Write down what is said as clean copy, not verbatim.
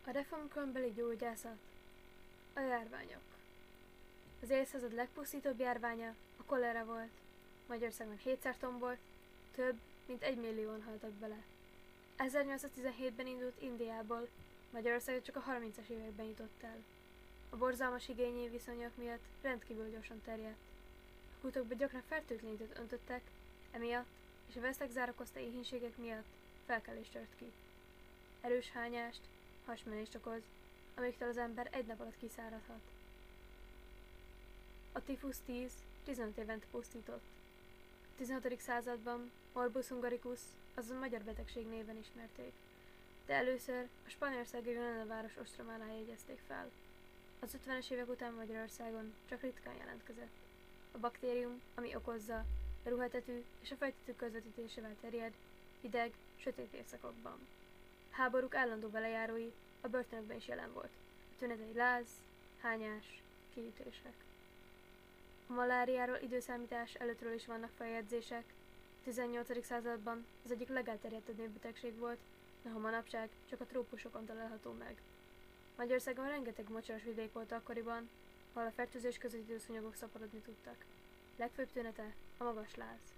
A reformkorabeli gyógyászat. A járványok. Az évszázad legpusztítóbb járványa a kolera volt. Magyarországon 700 tombolt, több mint 1 millióan haltak bele. 1817-ben indult Indiából, Magyarországot csak a 30-as években jutott el. A borzalmas igényi viszonyok miatt rendkívül gyorsan terjedt. A kútokba gyakran fertőtlenítőt öntöttek, emiatt és a vesztegzár okozta éhínségek miatt felkelés tört ki. Erős hányást, hasmenést okoz, amiktől az ember egy nap alatt kiszáradhat. A tifusz 10-15 évente pusztított. A 16. században morbus hungaricus, azaz magyar betegség néven ismerték, de először a spanyolországi Granada város ostrománál jegyezték fel. Az 50-es évek után Magyarországon csak ritkán jelentkezett. A baktérium, ami okozza, a ruhatetű és a fejtetű közvetítésével terjed, hideg, sötét évszakokban. A háborúk állandó velejárói a börtönökben is jelen volt. A tünetei láz, hányás, kiütések. A maláriáról időszámítás előttről is vannak feljegyzések. A 18. században az egyik legelterjedtebb népbetegség volt, noha manapság csak a trópusokon található meg. Magyarországon rengeteg mocsaras vidék volt akkoriban, ahol a fertőzés közvetítő szúnyogok szaporodni tudtak. Legfőbb tünete a magas láz.